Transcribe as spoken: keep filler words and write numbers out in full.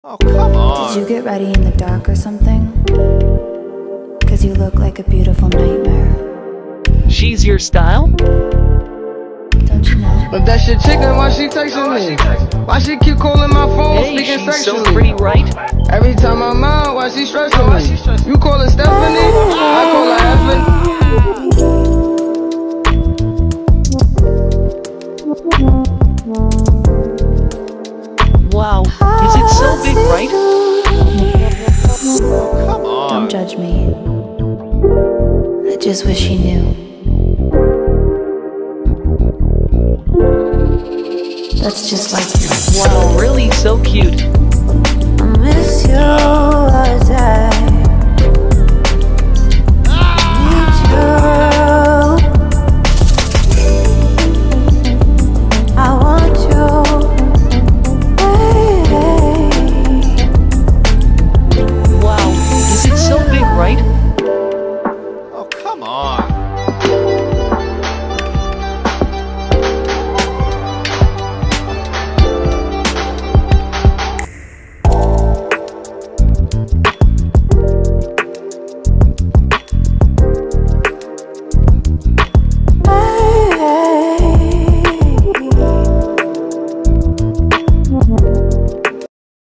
Oh, come on. Did you get ready in the dark or something? Cause you look like a beautiful nightmare. She's your style? Don't you know? But that shit chicken, why she texting me? Why she keep calling my phone, Hey, speaking she's sexually? so pretty, right? Every time I'm out, why she stressing me? You call her Stephanie, I call her Evan. Wow, is it so big, right? Come on. Don't judge me. I just wish he knew. That's just like you. Wow, really so cute.